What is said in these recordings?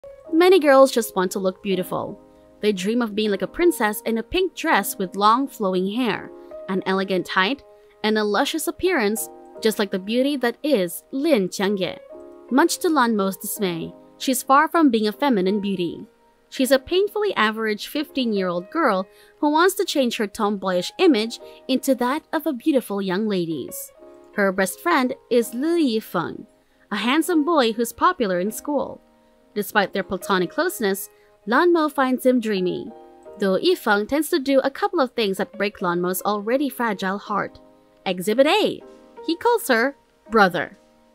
Many girls just want to look beautiful. They dream of being like a princess in a pink dress with long flowing hair, an elegant height, and a luscious appearance, just like the beauty that is Lin Changye. Much to Lan Mo's dismay, she's far from being a feminine beauty. She's a painfully average 15-year-old girl who wants to change her tomboyish image into that of a beautiful young lady's. Her best friend is Li Yifeng, a handsome boy who's popular in school. Despite their platonic closeness, Lan Mo finds him dreamy, though Yifeng tends to do a couple of things that break Lan Mo's already fragile heart. Exhibit A. He calls her brother.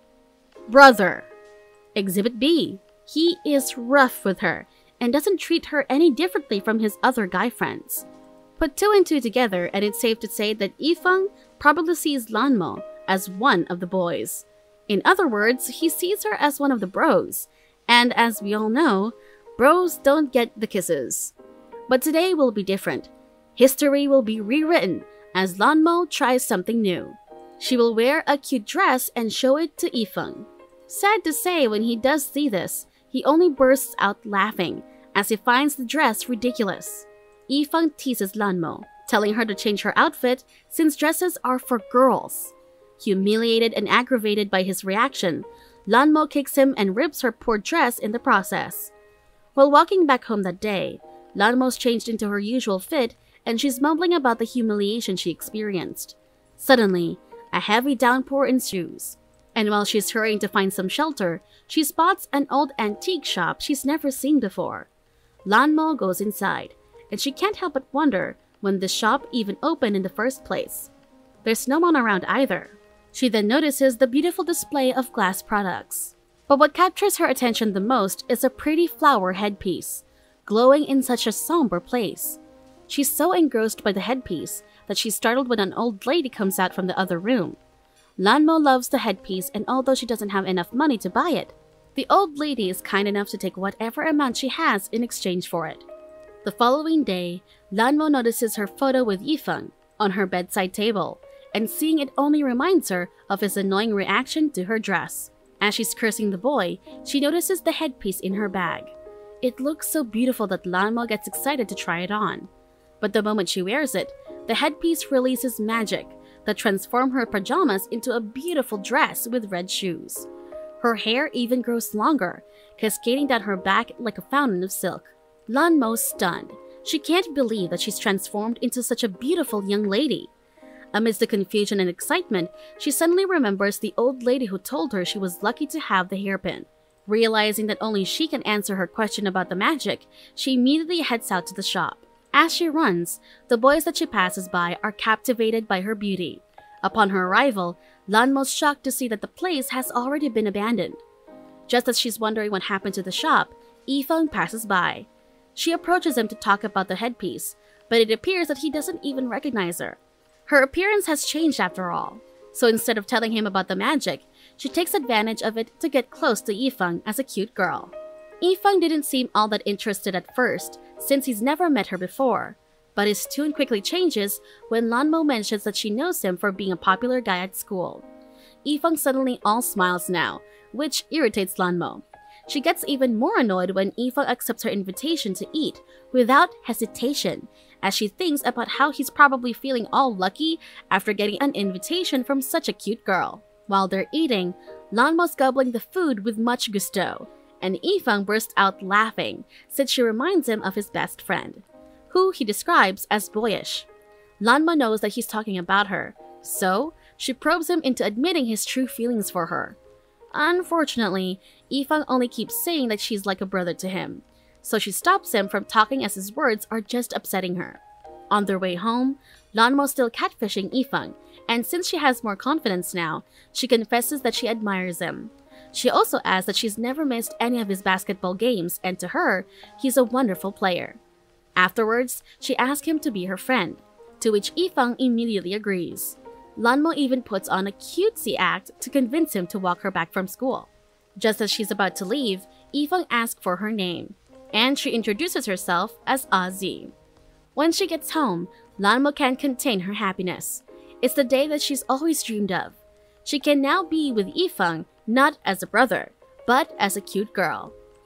Brother. Exhibit B. He is rough with her and doesn't treat her any differently from his other guy friends. Put two and two together and it's safe to say that Yifeng probably sees Lan Mo as one of the boys. In other words, he sees her as one of the bros, and as we all know, bros don't get the kisses. But today will be different. History will be rewritten as Lan Mo tries something new. She will wear a cute dress and show it to Yifeng. Sad to say, when he does see this, he only bursts out laughing as he finds the dress ridiculous. Yifeng teases Lan Mo, telling her to change her outfit since dresses are for girls. Humiliated and aggravated by his reaction, Lan Mo kicks him and rips her poor dress in the process. While walking back home that day, Lan Mo's changed into her usual fit and she's mumbling about the humiliation she experienced. Suddenly, a heavy downpour ensues, and while she's hurrying to find some shelter, she spots an old antique shop she's never seen before. Lan Mo goes inside, and she can't help but wonder when this shop even opened in the first place. There's no one around either. She then notices the beautiful display of glass products. But what captures her attention the most is a pretty flower headpiece, glowing in such a somber place. She's so engrossed by the headpiece that she's startled when an old lady comes out from the other room. Lan Mo loves the headpiece, and although she doesn't have enough money to buy it, the old lady is kind enough to take whatever amount she has in exchange for it. The following day, Lan Mo notices her photo with Yifeng on her bedside table, and seeing it only reminds her of his annoying reaction to her dress. As she's cursing the boy, she notices the headpiece in her bag. It looks so beautiful that Lan Mo gets excited to try it on. But the moment she wears it, the headpiece releases magic that transforms her pajamas into a beautiful dress with red shoes. Her hair even grows longer, cascading down her back like a fountain of silk. Lan Mo's stunned. She can't believe that she's transformed into such a beautiful young lady. Amidst the confusion and excitement, she suddenly remembers the old lady who told her she was lucky to have the hairpin. Realizing that only she can answer her question about the magic, she immediately heads out to the shop. As she runs, the boys that she passes by are captivated by her beauty. Upon her arrival, Lan Mo's shocked to see that the place has already been abandoned. Just as she's wondering what happened to the shop, Yifeng passes by. She approaches him to talk about the headpiece, but it appears that he doesn't even recognize her. Her appearance has changed after all, so instead of telling him about the magic, she takes advantage of it to get close to Yifeng as a cute girl. Yifeng didn't seem all that interested at first, since he's never met her before, but his tune quickly changes when Lan Mo mentions that she knows him for being a popular guy at school. Yifeng suddenly all smiles now, which irritates Lan Mo. She gets even more annoyed when Yifeng accepts her invitation to eat without hesitation, as she thinks about how he's probably feeling all lucky after getting an invitation from such a cute girl. While they're eating, Lan Mo's gobbling the food with much gusto, and Yifeng bursts out laughing since she reminds him of his best friend, who he describes as boyish. Lan Mo knows that he's talking about her, so she probes him into admitting his true feelings for her. Unfortunately, Yifeng only keeps saying that she's like a brother to him, so she stops him from talking as his words are just upsetting her. On their way home, Lan Mo's still catfishing Yifeng, and since she has more confidence now, she confesses that she admires him. She also adds that she's never missed any of his basketball games, and to her, he's a wonderful player. Afterwards, she asks him to be her friend, to which Yifeng immediately agrees. Lan Mo even puts on a cutesy act to convince him to walk her back from school. Just as she's about to leave, Yifeng asks for her name, and she introduces herself as Azi. When she gets home, Lan Mo can't contain her happiness. It's the day that she's always dreamed of. She can now be with Yifeng not as a brother, but as a cute girl.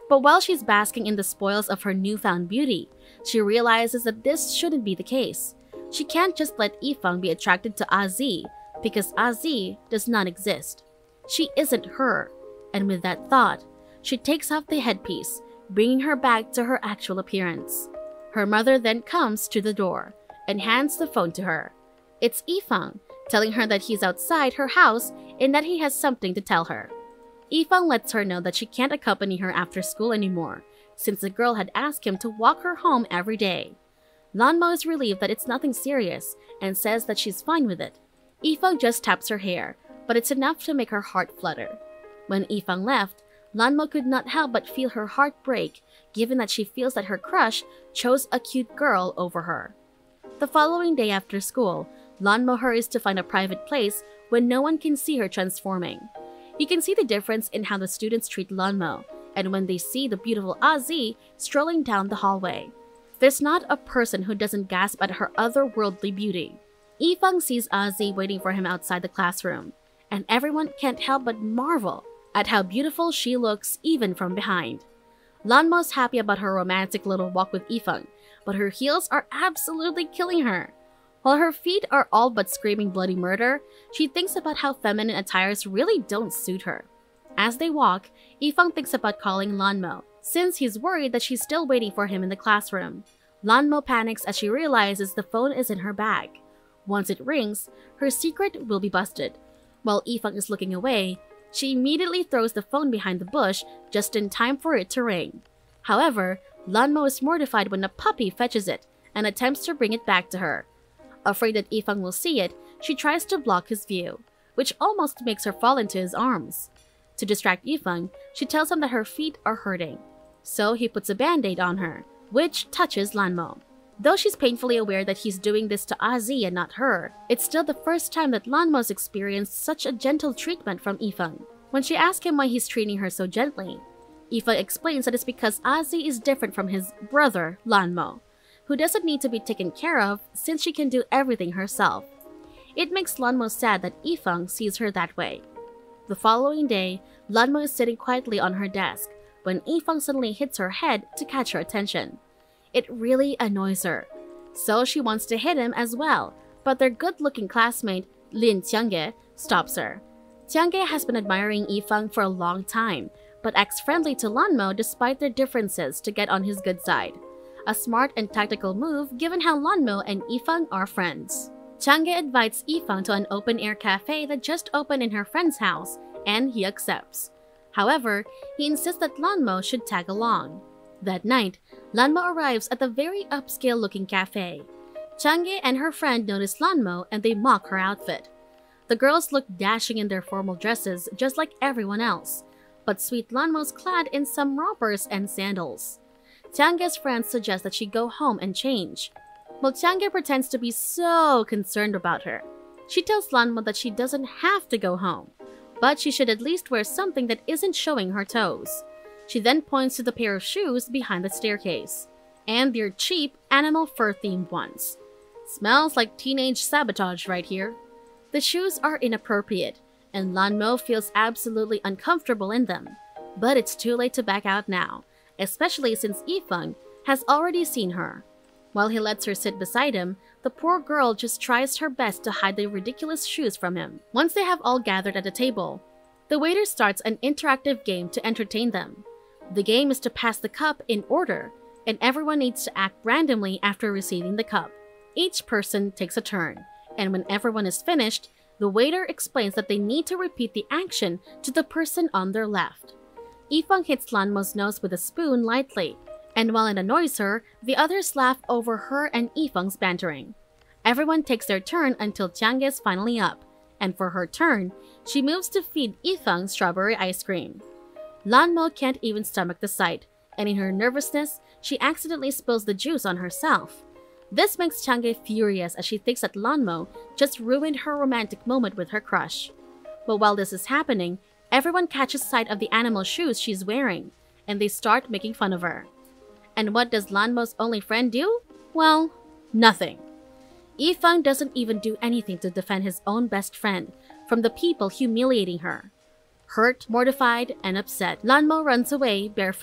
But while she's basking in the spoils of her newfound beauty, she realizes that this shouldn't be the case. She can't just let Yifeng be attracted to Azi because Azi does not exist. She isn't her, and with that thought, she takes off the headpiece, bringing her back to her actual appearance. Her mother then comes to the door and hands the phone to her. It's Yifeng, telling her that he's outside her house and that he has something to tell her. Yifeng lets her know that she can't accompany her after school anymore, since the girl had asked him to walk her home every day. Lan Mo is relieved that it's nothing serious and says that she's fine with it. Yifeng just taps her hair, but it's enough to make her heart flutter. When Yifeng left, Lan Mo could not help but feel her heart break, given that she feels that her crush chose a cute girl over her. The following day after school, Lan Mo hurries to find a private place when no one can see her transforming. You can see the difference in how the students treat Lan Mo, and when they see the beautiful Azi strolling down the hallway. There's not a person who doesn't gasp at her otherworldly beauty. Yifeng sees Azi waiting for him outside the classroom, and everyone can't help but marvel at how beautiful she looks even from behind. Lan Mo's happy about her romantic little walk with Yifeng, but her heels are absolutely killing her. While her feet are all but screaming bloody murder, she thinks about how feminine attires really don't suit her. As they walk, Yifeng thinks about calling Lan Mo, since he's worried that she's still waiting for him in the classroom. Lan Mo panics as she realizes the phone is in her bag. Once it rings, her secret will be busted. While Yifeng is looking away, she immediately throws the phone behind the bush just in time for it to ring. However, Lan Mo is mortified when a puppy fetches it and attempts to bring it back to her. Afraid that Yifeng will see it, she tries to block his view, which almost makes her fall into his arms. To distract Yifeng, she tells him that her feet are hurting. So he puts a band-aid on her, which touches Lan Mo. Though she's painfully aware that he's doing this to Azi and not her, it's still the first time that Lan Mo's experienced such a gentle treatment from Yifeng. When she asks him why he's treating her so gently, Yifeng explains that it's because Azi is different from his brother, Lan Mo, who doesn't need to be taken care of since she can do everything herself. It makes Lan Mo sad that Yifeng sees her that way. The following day, Lan Mo is sitting quietly on her desk when Yifeng suddenly hits her head to catch her attention. It really annoys her, so she wants to hit him as well, but their good-looking classmate, Lin Tiange, stops her. Tiange has been admiring Yifeng for a long time, but acts friendly to Lan Mo despite their differences to get on his good side. A smart and tactical move given how Lan Mo and Yifeng are friends. Tiange invites Yifeng to an open-air cafe that just opened in her friend's house, and he accepts. However, he insists that Lan Mo should tag along. That night, Lan Mo arrives at the very upscale-looking cafe. Tiange and her friend notice Lan Mo and they mock her outfit. The girls look dashing in their formal dresses just like everyone else, but sweet Lan Mo's clad in some rompers and sandals. Tiange's friends suggest that she go home and change. While Tiange pretends to be so concerned about her, she tells Lan Mo that she doesn't have to go home, but she should at least wear something that isn't showing her toes. She then points to the pair of shoes behind the staircase, and they're cheap animal fur-themed ones. Smells like teenage sabotage right here. The shoes are inappropriate, and Lan Mo feels absolutely uncomfortable in them, but it's too late to back out now, especially since Yifeng has already seen her. While he lets her sit beside him, the poor girl just tries her best to hide the ridiculous shoes from him. Once they have all gathered at a table, the waiter starts an interactive game to entertain them. The game is to pass the cup in order, and everyone needs to act randomly after receiving the cup. Each person takes a turn, and when everyone is finished, the waiter explains that they need to repeat the action to the person on their left. Yifeng hits Lan Mo's nose with a spoon lightly, and while it annoys her, the others laugh over her and Yifeng's bantering. Everyone takes their turn until Tiange is finally up, and for her turn, she moves to feed Yifeng strawberry ice cream. Lan Mo can't even stomach the sight, and in her nervousness, she accidentally spills the juice on herself. This makes Tiange furious as she thinks that Lan Mo just ruined her romantic moment with her crush. But while this is happening, everyone catches sight of the animal shoes she's wearing, and they start making fun of her. And what does Lan Mo's only friend do? Well, nothing. Yifeng doesn't even do anything to defend his own best friend from the people humiliating her. Hurt, mortified, and upset, Lan Mo runs away barefooted.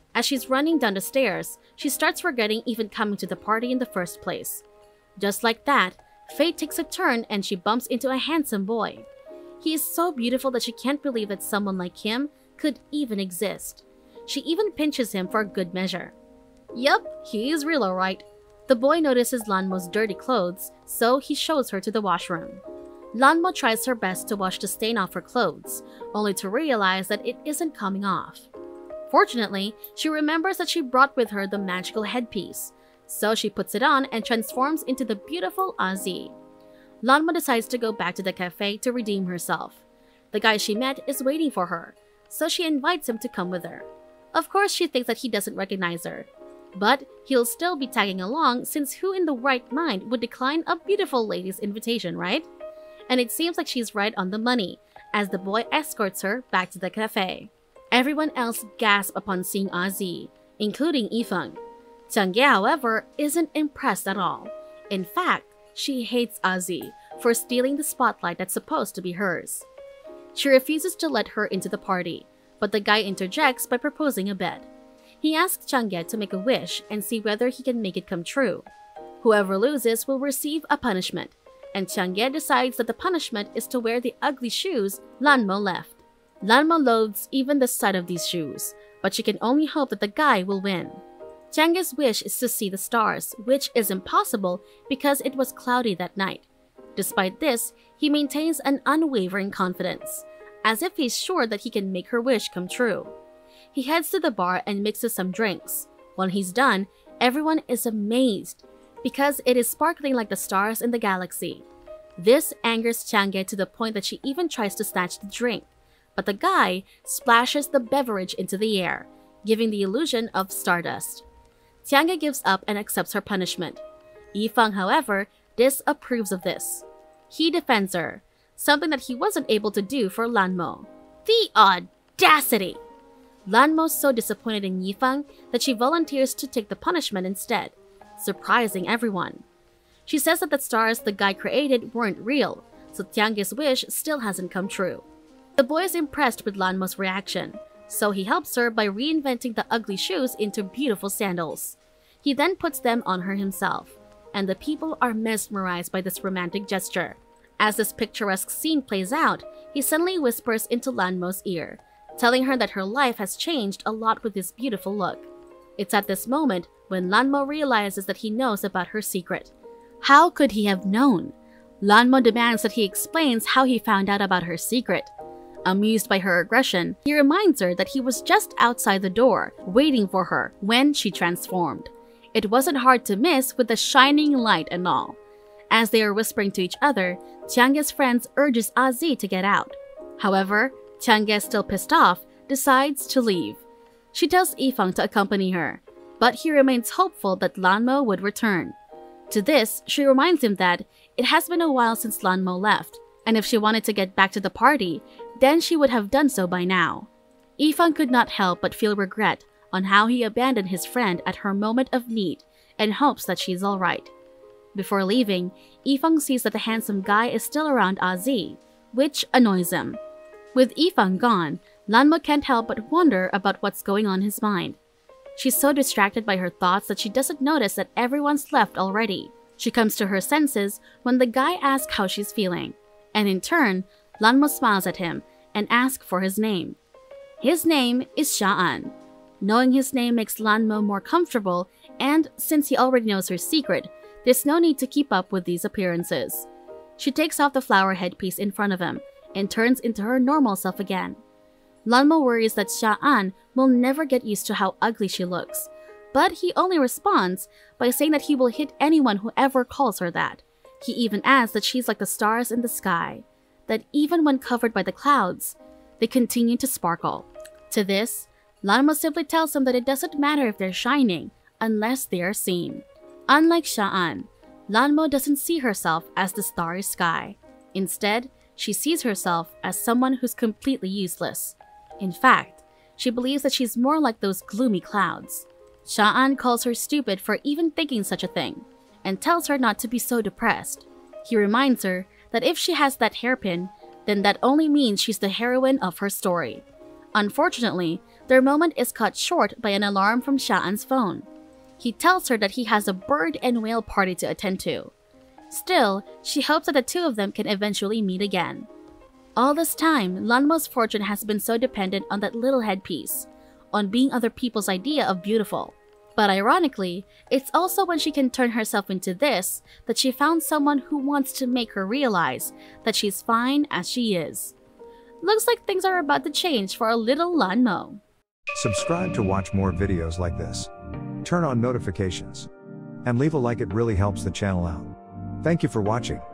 As she's running down the stairs, she starts forgetting even coming to the party in the first place. Just like that, fate takes a turn and she bumps into a handsome boy. He is so beautiful that she can't believe that someone like him could even exist. She even pinches him for a good measure. Yup, he is real alright. The boy notices Lan Mo's dirty clothes, so he shows her to the washroom. Lan Mo tries her best to wash the stain off her clothes, only to realize that it isn't coming off. Fortunately, she remembers that she brought with her the magical headpiece, so she puts it on and transforms into the beautiful Ozzy. Lan Mo decides to go back to the cafe to redeem herself. The guy she met is waiting for her, so she invites him to come with her. Of course, she thinks that he doesn't recognize her, but he'll still be tagging along since who in the right mind would decline a beautiful lady's invitation, right? And it seems like she's right on the money, as the boy escorts her back to the cafe. Everyone else gasps upon seeing Ozzy, including Yifeng. Chang'e, however, isn't impressed at all. In fact, she hates Ozzy for stealing the spotlight that's supposed to be hers. She refuses to let her into the party, but the guy interjects by proposing a bet. He asks Chang'e to make a wish and see whether he can make it come true. Whoever loses will receive a punishment, and Chang'e decides that the punishment is to wear the ugly shoes Lan Mo left. Lan Mo loathes even the sight of these shoes, but she can only hope that the guy will win. Chang'e's wish is to see the stars, which is impossible because it was cloudy that night. Despite this, he maintains an unwavering confidence, as if he's sure that he can make her wish come true. He heads to the bar and mixes some drinks. When he's done, everyone is amazed because it is sparkling like the stars in the galaxy. This angers Chang'e to the point that she even tries to snatch the drink, but the guy splashes the beverage into the air, giving the illusion of stardust. Chang'e gives up and accepts her punishment. Yifeng, however, disapproves of this. He defends her, something that he wasn't able to do for Lan Mo. The audacity! Lan Mo's so disappointed in Yifeng that she volunteers to take the punishment instead, surprising everyone. She says that the stars the guy created weren't real, so Chang'e's wish still hasn't come true. The boy is impressed with Lan Mo's reaction, so he helps her by reinventing the ugly shoes into beautiful sandals. He then puts them on her himself, and the people are mesmerized by this romantic gesture. As this picturesque scene plays out, he suddenly whispers into Lan Mo's ear, telling her that her life has changed a lot with this beautiful look. It's at this moment when Lan Mo realizes that he knows about her secret. How could he have known? Lan Mo demands that he explains how he found out about her secret. Amused by her aggression, he reminds her that he was just outside the door, waiting for her when she transformed. It wasn't hard to miss with the shining light and all. As they are whispering to each other, Chang'e's friends urges Ozzy to get out. However, Chang'e, still pissed off, decides to leave. She tells Yifeng to accompany her, but he remains hopeful that Lan Mo would return. To this, she reminds him that it has been a while since Lan Mo left, and if she wanted to get back to the party, then she would have done so by now. Yifeng could not help but feel regret on how he abandoned his friend at her moment of need and hopes that she's alright. Before leaving, Yifeng sees that the handsome guy is still around Ozzy, which annoys him. With Yifeng gone, Lan Mo can't help but wonder about what's going on in his mind. She's so distracted by her thoughts that she doesn't notice that everyone's left already. She comes to her senses when the guy asks how she's feeling, and in turn, Lan Mo smiles at him and asks for his name. His name is Sha'an. Knowing his name makes Lan Mo more comfortable, and since he already knows her secret, there's no need to keep up with these appearances. She takes off the flower headpiece in front of him and turns into her normal self again. Lan Mo worries that Sha'an will never get used to how ugly she looks, but he only responds by saying that he will hit anyone who ever calls her that. He even adds that she's like the stars in the sky, that even when covered by the clouds, they continue to sparkle. To this, Lan Mo simply tells him that it doesn't matter if they're shining, unless they are seen. Unlike Sha'an, Lan Mo doesn't see herself as the starry sky. Instead, she sees herself as someone who's completely useless. In fact, she believes that she's more like those gloomy clouds. Sha'an calls her stupid for even thinking such a thing, and tells her not to be so depressed. He reminds her that if she has that hairpin, then that only means she's the heroine of her story. Unfortunately, Their moment is cut short by an alarm from Sha'an's phone. He tells her that he has a bird and whale party to attend to. Still, she hopes that the two of them can eventually meet again. All this time, Lan Mo's fortune has been so dependent on that little headpiece, on being other people's idea of beautiful. But ironically, it's also when she can turn herself into this that she found someone who wants to make her realize that she's fine as she is. Looks like things are about to change for a little Lan Mo. Subscribe to watch more videos like this. Turn on notifications. And leave a like, it really helps the channel out. Thank you for watching.